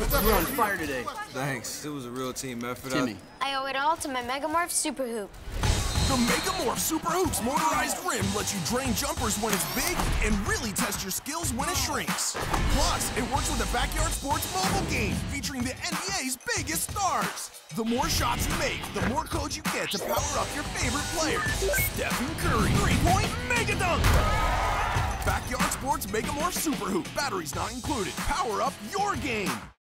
You're on fire today. Thanks. It was a real team effort. Timmy. I owe it all to my Megamorph Super Hoop. The Megamorph Super Hoops motorized rim lets you drain jumpers when it's big and really test your skills when it shrinks. Plus, it works with the Backyard Sports mobile game featuring the NBA's biggest stars. The more shots you make, the more codes you get to power up your favorite players. Stephen Curry, three-point mega dunk. Backyard Sports Megamorph Super Hoop. Batteries not included. Power up your game.